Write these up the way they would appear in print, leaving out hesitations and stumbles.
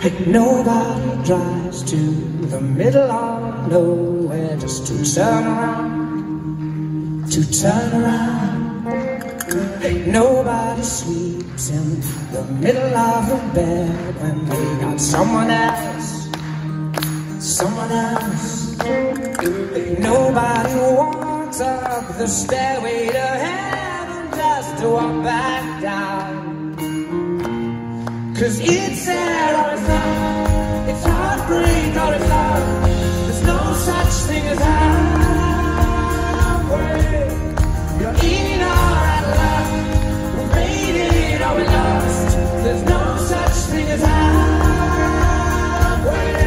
Ain't nobody drives to the middle of nowhere just to turn around, to turn around. Ain't nobody sleeps in the middle of the bed when they got someone else, someone else. Ain't nobody walks up the stairway to heaven just to walk back down. 'Cause it's there or it's not, it's heartbreak or it's love. There's no such thing as halfway. You're in or out of luck, we made it or we lost. There's no such thing as halfway.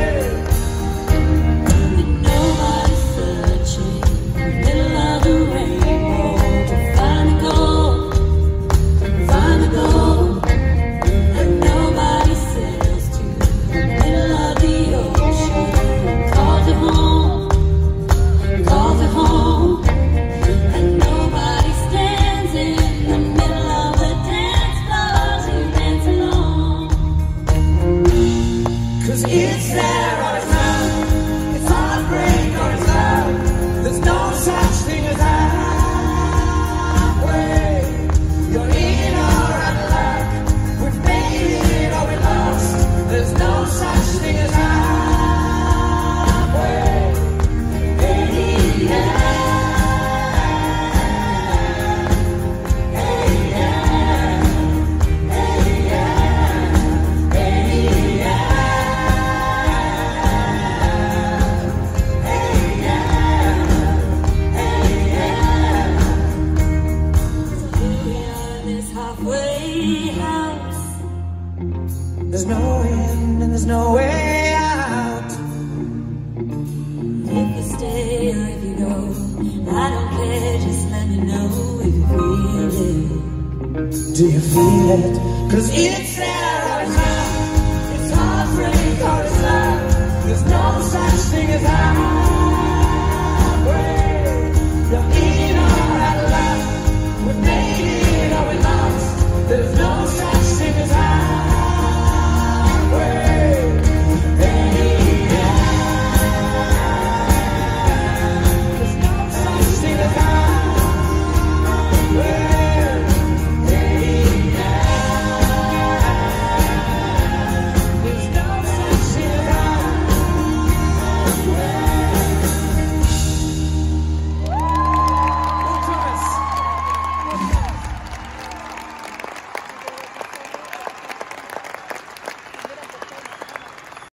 And nobody's searching in the middle of the rainbow to find the gold, find the gold. And nobody sails to the middle of the ocean and calls it home, calls it home. And nobody stands in the middle of the dance floor to dance alone. 'Cause it's there or it's not, it's heartbreak or it's love. There's no such thing as halfway. You're in or out of luck, we've made it or we lost. There's no such thing as halfway. Hey, yeah. Hey, yeah. Hey, yeah. Hey, yeah. Hey, yeah. Hey, yeah. So here we are in this halfway house. There's no end and there's no way out. If you stay or if you go, I don't care, just let me know if you feel it. Do you feel it? 'Cause it's there or it's not, it's heartbreak or it's love. There's no such thing as